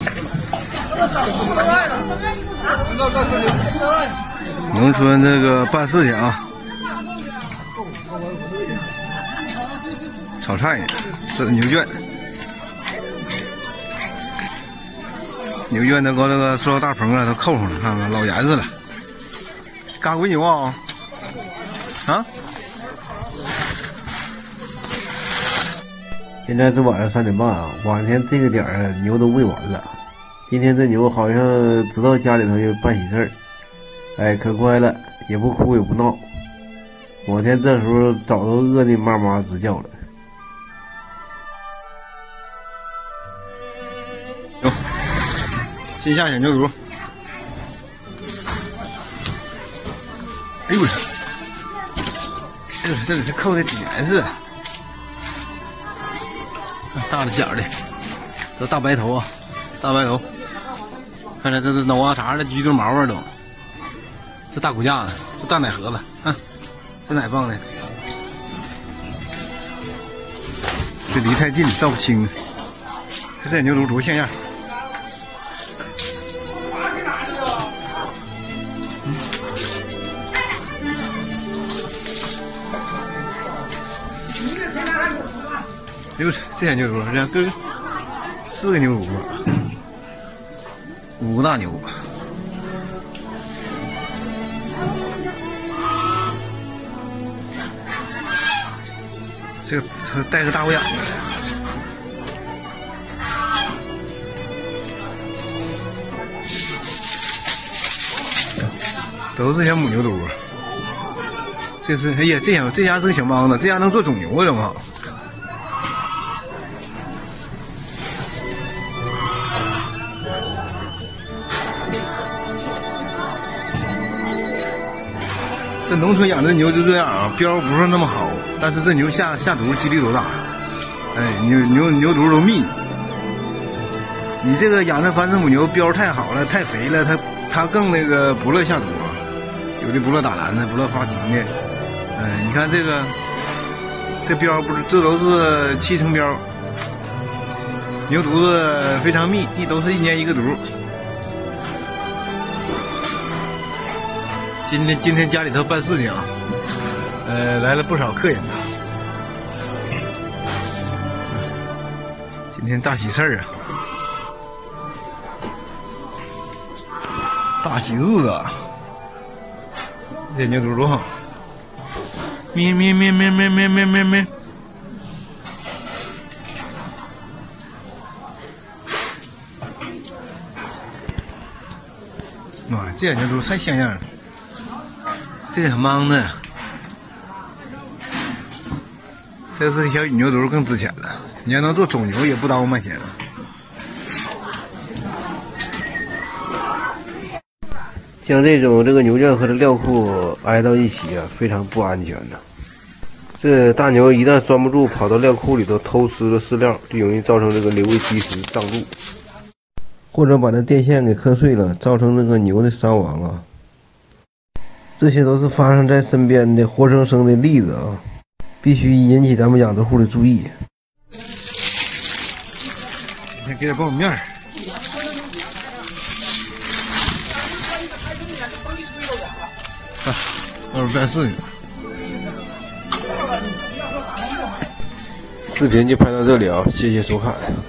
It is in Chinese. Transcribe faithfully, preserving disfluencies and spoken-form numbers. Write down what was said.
农村这个办事情啊，炒菜呢，这是牛圈，牛圈都搁那个塑料大棚啊都扣上了，看看老严实了。嘎龟牛啊，啊！ 现在是晚上三点半啊，往年这个点儿牛都喂完了。今天这牛好像知道家里头有办喜事儿，哎，可乖了，也不哭也不闹。往天这时候早都饿得妈妈直叫了。 哟，新下小牛犊。哎呦我操！哎呦，这里是扣的挺严实，大的小的，这大白头啊，大白头。看来这是脑瓜茬的居住毛啊都，这大骨架子，这大奶盒子，看、啊，这奶放的，这离太近照不清。看这牛犊多像样。嗯、哎呦，这小牛犊，这个四个牛犊啊。五个大牛，这个他带个大虎眼子，都是小母牛犊。这是哎呀，这家这家是个小帮子，这家能做种牛啊，这么好。这农村养的牛就这样啊，膘不是那么好，但是这牛下下犊几率多大？哎，牛牛牛犊都密。你这个养的繁殖母牛膘太好了，太肥了，它它更那个不乐下犊，有的不乐打篮子，不乐发情的。哎，你看这个这膘不是，这都是七成膘，牛犊子非常密，一都是一年一个犊。今天今天家里头办事情啊，呃，来了不少客人呐。今天大喜事儿啊，大喜日子啊，这牛犊多好，咩咩咩咩咩咩咩咩咩。哇，这牛犊太像样了。这很忙的，这是小牛犊更值钱了。你要能做种牛，也不耽误卖钱了。 像这种这个牛圈和这料库挨到一起啊，非常不安全的。这大牛一旦拴不住，跑到料库里头偷吃了饲料，就容易造成这个流位积食胀住，或者把这电线给磕碎了，造成这个牛的伤亡啊。这些都是发生在身边的活生生的例子啊，必须引起咱们养殖户的注意。 先给点苞米面儿。啊，到时候办事去。 视频就拍到这里啊，谢谢收看。